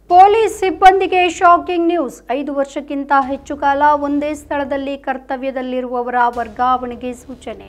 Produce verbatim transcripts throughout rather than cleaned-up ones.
Police ಸಿಬ್ಬಂದಿಗೆ shocking news. ಐದು ವರ್ಷಕ್ಕಿಂತ ಹೆಚ್ಚು ಕಾಲ ಒಂದೇ ಸ್ಥಳದಲ್ಲಿ ಕರ್ತವ್ಯದಲ್ಲಿರುವವರ ವರ್ಗಾವಣೆಗೆ ಸೂಚನೆ.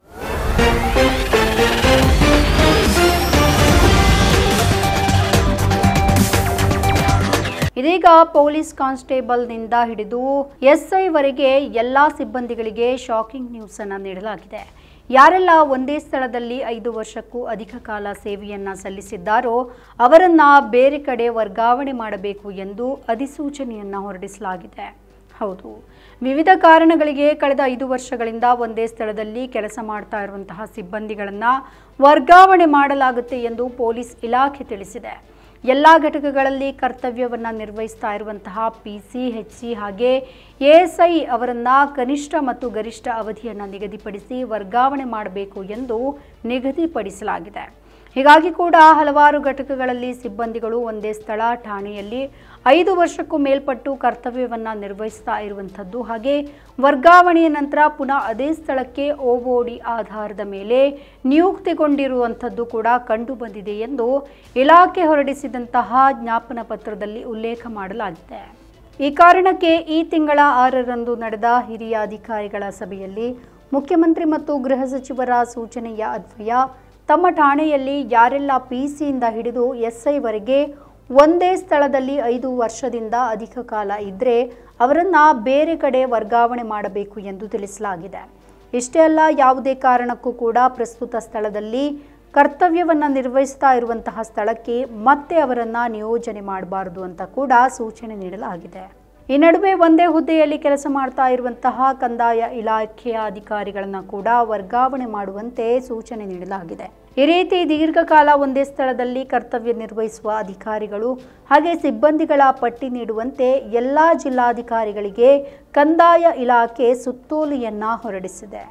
ಇದೀಗ ಪೊಲೀಸ್ ಕಾನ್ಸ್ಟೇಬಲ್ನಿಂದ ಹಿಡಿದು ಎಸ್ಐ ವರೆಗೆ ಎಲ್ಲಾ ಸಿಬ್ಬಂದಿಗಳಿಗೆ ಶಾಕಿಂಗ್ ನ್ಯೂಸ್ ಅನ್ನು ನೀಡಲಾಗಿದೆ. ಯಾರೆಲ್ಲ ಒಂದೇ ಸ್ಥಳದಲ್ಲಿ ಐದು ವರ್ಷಕ್ಕೂ ಅಧಿಕ ಕಾಲ ಸೇವೆಯನ್ನ ಸಲ್ಲಿಸಿದ್ದಾರೋ ಅವರನ್ನ ಬೇರೆ ಕಡೆ ವರ್ಗಾವಣೆ ಮಾಡಬೇಕು ಎಂದು ಅಧಿಸೂಚನೆಯನ್ನ ಹೊರಡಿಸಲಾಗಿದೆ. ಹೌದು, ವಿವಿಧ ಕಾರಣಗಳಿಗೆ ಕಳೆದ ಐದು ವರ್ಷಗಳಿಂದ ಒಂದೇ ಸ್ಥಳದಲ್ಲಿ ಕೆಲಸ ಮಾಡ್ತಾ ಇರುವಂತಹ ಸಿಬ್ಬಂದಿಗಳನ್ನ ವರ್ಗಾವಣೆ ಮಾಡಲಾಗುತ್ತೆ ಎಂದು ಪೊಲೀಸ್ ಇಲಾಖೆ ತಿಳಿಸಿದೆ. ಎಲ್ಲ ಘಟಕಗಳಲ್ಲಿ ಕರ್ತವ್ಯವನ್ನು ನಿರ್ವಹಿಸ್ತಾ ಇರುವಂತಹ ಪಿಸಿ, ಎಚ್ಸಿ ಹಾಗೆ ಎಎಸ್ಐ ಅವರನ್ನ ಕನಿಷ್ಠ ಮತ್ತು ಗರಿಷ್ಠ ಅವಧಿಯನ್ನು ನಿಗದಿಪಡಿಸಿ ವರ್ಗಾವಣೆ ಮಾಡಬೇಕು ಎಂದು ನಿಗದಿಪಡಿಸಲಾಗಿದೆ. ಹೀಗಾಗಿ ಕೂಡ ಹಲವಾರು ಘಟಕಗಳಲ್ಲಿ ಸಿಬ್ಬಂದಿಗಳು ಒಂದೇ ಸ್ಥಳ ಠಾಣೆಯಲ್ಲಿ ಐದು ವರ್ಷಕ್ಕೂ ಮೇಲ್ಪಟ್ಟು ಕರ್ತವ್ಯವನ್ನು ನಿರ್ವಹಿಸ್ತಾ ಇರುವಂಥದ್ದು ಹಾಗೆ ವರ್ಗಾವಣೆಯ ನಂತರ ಪುನಃ ಅದೇ ಸ್ಥಳಕ್ಕೆ ಓಓಡಿ ಆಧಾರದ ಮೇಲೆ ನಿಯುಕ್ತಿಗೊಂಡಿರುವಂಥದ್ದು ಕೂಡ ಕಂಡು ಬಂದಿದೆ ಎಂದು ಇಲಾಖೆ ಹೊರಡಿಸಿದಂತಹ ಜ್ಞಾಪನ ಪತ್ರದಲ್ಲಿ ಉಲ್ಲೇಖ ಮಾಡಲಾಗಿದೆ. ಈ ಕಾರಣಕ್ಕೆ ಈ ತಿಂಗಳ ಆರರಂದು ನಡೆದ ಹಿರಿಯ ಅಧಿಕಾರಿಗಳ ಸಭೆಯಲ್ಲಿ ಮುಖ್ಯಮಂತ್ರಿ ಮತ್ತು ಗೃಹ ಸಚಿವರ ಸೂಚನೆಯ ಅನ್ವಯ ತಮ್ಮ ಠಾಣೆಯಲ್ಲಿ ಯಾರೆಲ್ಲ ಪಿಸಿಯಿಂದ ಹಿಡಿದು ಎಸ್ಐ ವರೆಗೆ ಒಂದೇ ಸ್ಥಳದಲ್ಲಿ ಐದು ವರ್ಷದಿಂದ ಅಧಿಕ ಕಾಲ ಇದ್ದರೆ ಅವರನ್ನ ಬೇರೆ ಕಡೆ ವರ್ಗಾವಣೆ ಮಾಡಬೇಕು ಎಂದು ತಿಳಿಸಲಾಗಿದೆ. ಇಷ್ಟೇ ಅಲ್ಲ, ಯಾವುದೇ ಕಾರಣಕ್ಕೂ ಕೂಡ ಪ್ರಸ್ತುತ ಸ್ಥಳದಲ್ಲಿ ಕರ್ತವ್ಯವನ್ನು ನಿರ್ವಹಿಸ್ತಾ ಇರುವಂತಹ ಸ್ಥಳಕ್ಕೆ ಮತ್ತೆ ಅವರನ್ನ ನಿಯೋಜನೆ ಮಾಡಬಾರದು ಅಂತ ಕೂಡ ಸೂಚನೆ ನೀಡಲಾಗಿದೆ. ಈ ನಡುವೆ ಒಂದೇ ಹುದ್ದೆಯಲ್ಲಿ ಕೆಲಸ ಮಾಡ್ತಾ ಇರುವಂತಹ ಕಂದಾಯ ಇಲಾಖೆಯ ಅಧಿಕಾರಿಗಳನ್ನ ಕೂಡ ವರ್ಗಾವಣೆ ಮಾಡುವಂತೆ ಸೂಚನೆ ನೀಡಲಾಗಿದೆ. ಈ ರೀತಿ ದೀರ್ಘಕಾಲ ಒಂದೇ ಸ್ಥಳದಲ್ಲಿ ಕರ್ತವ್ಯ ನಿರ್ವಹಿಸುವ ಅಧಿಕಾರಿಗಳು ಹಾಗೆ ಸಿಬ್ಬಂದಿಗಳ ಪಟ್ಟಿ ನೀಡುವಂತೆ ಎಲ್ಲಾ ಜಿಲ್ಲಾಧಿಕಾರಿಗಳಿಗೆ ಕಂದಾಯ ಇಲಾಖೆ ಸುತ್ತೋಲೆಯನ್ನ ಹೊರಡಿಸಿದೆ.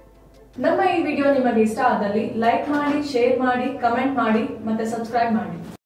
ನಮ್ಮ ಈ ವಿಡಿಯೋ ನಿಮಗೆ ಇಷ್ಟ ಆದಲ್ಲಿ ಲೈಕ್ ಮಾಡಿ, ಶೇರ್ ಮಾಡಿ, ಕಮೆಂಟ್ ಮಾಡಿ ಮತ್ತೆ ಸಬ್ಸ್ಕ್ರೈಬ್ ಮಾಡಿ.